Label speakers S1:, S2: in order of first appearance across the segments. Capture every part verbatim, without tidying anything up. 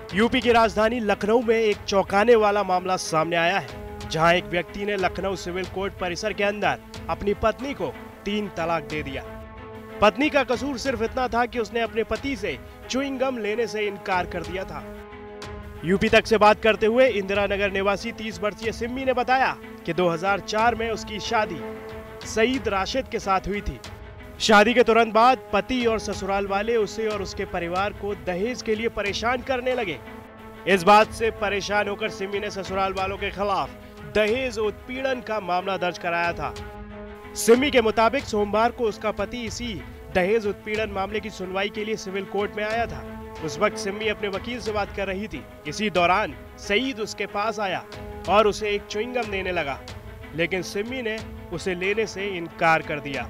S1: UP की राजधानी लखनऊ में एक चौंकाने वाला मामला सामने आया है, जहां एक व्यक्ति ने लखनऊ सिविल कोर्ट परिसर के अंदर अपनी पत्नी को तीन तलाक दे दिया। पत्नी का कसूर सिर्फ इतना था कि उसने अपने पति से च्युइंग गम लेने से इनकार कर दिया था। यूपी तक से बात करते हुए इंदिरा नगर निवासी तीस वर्षीय सिम्मी ने बताया कि दो हज़ार चार में उसकी शादी सईद राशिद के साथ हुई थी। शादी के तुरंत बाद पति और ससुराल वाले उसे और उसके परिवार को दहेज के लिए परेशान करने लगे। इस बात से परेशान होकर सिम्मी ने ससुराल वालों के खिलाफ दहेज उत्पीड़न का मामला दर्ज कराया था। सिम्मी के मुताबिक सोमवार को उसका पति इसी दहेज उत्पीड़न मामले की सुनवाई के लिए सिविल कोर्ट में आया था। उस वक्त सिम्मी अपने वकील से बात कर रही थी। इसी दौरान सईद उसके पास आया और उसे एक च्युइंग गम देने लगा, लेकिन सिम्मी ने उसे लेने से इनकार कर दिया।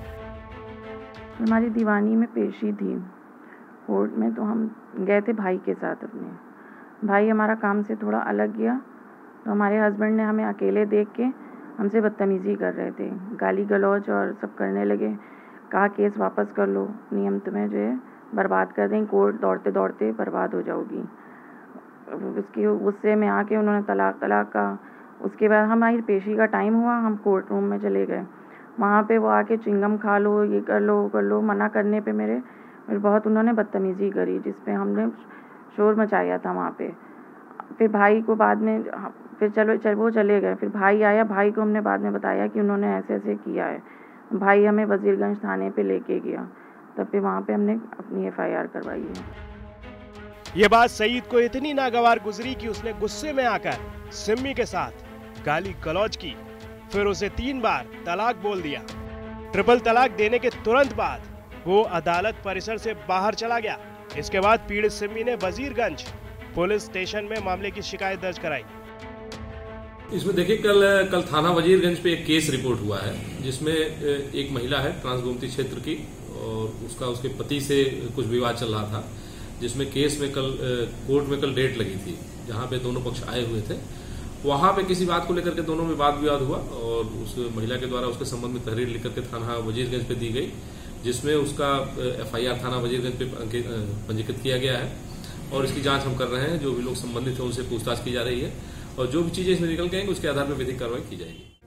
S2: हमारी दीवानी में पेशी थी कोर्ट में, तो हम गए थे भाई के साथ। अपने भाई हमारा काम से थोड़ा अलग गया, तो हमारे हस्बैंड ने हमें अकेले देख के हमसे बदतमीज़ी कर रहे थे, गाली गलौज और सब करने लगे। कहा केस वापस कर लो, नियम तुम्हें जो है बर्बाद कर दें, कोर्ट दौड़ते दौड़ते बर्बाद हो जाओगी। उसके गुस्से में आके उन्होंने तलाक तलाक का। उसके बाद हमारी पेशी का टाइम हुआ, हम कोर्ट रूम में चले गए। वहाँ पे वो आके चिंगम खा लो, ये कर लो, वो कर लो, मना करने पे मेरे मेरे बहुत उन्होंने बदतमीज़ी करी, जिस पे हमने शोर मचाया था वहाँ पे। फिर भाई को बाद में फिर चलो चल वो चले गए। फिर भाई आया, भाई को हमने बाद में बताया कि उन्होंने ऐसे ऐसे किया है। भाई हमें वजीरगंज थाने पे लेके गया, तब फिर वहाँ पे हमने अपनी एफ आई आर करवाई है।
S1: ये बात सईद को इतनी नागवार गुजरी कि उसने गुस्से में आकर सिम्मी के साथ गाली गलौज की, फिर उसे तीन बार तलाक बोल दिया। ट्रिपल तलाक देने के तुरंत बाद वो अदालत परिसर से बाहर चला गया। इसके बाद पीड़ित सिम्मी ने वजीरगंज पुलिस स्टेशन में मामले की शिकायत दर्ज कराई।
S3: इसमें देखिए, कल कल थाना वजीरगंज पे एक केस रिपोर्ट हुआ है, जिसमें एक महिला है ट्रांसगोमती क्षेत्र की, और उसका उसके पति से कुछ विवाद चल रहा था, जिसमें केस में कल कोर्ट में कल डेट लगी थी, जहां पे दोनों पक्ष आए हुए थे। वहां पे किसी बात को लेकर के दोनों में वाद विवाद हुआ और उस महिला के द्वारा उसके संबंध में तहरीर लिख करके थाना वजीरगंज पे दी गई, जिसमें उसका एफ आई आर थाना वजीरगंज पे पंजीकृत किया गया है और इसकी जांच हम कर रहे हैं। जो भी लोग संबंधित हैं उनसे पूछताछ की जा रही है और जो भी चीजें इसमें निकल के आएंगी उसके आधार पर विधिक कार्रवाई की जाएगी।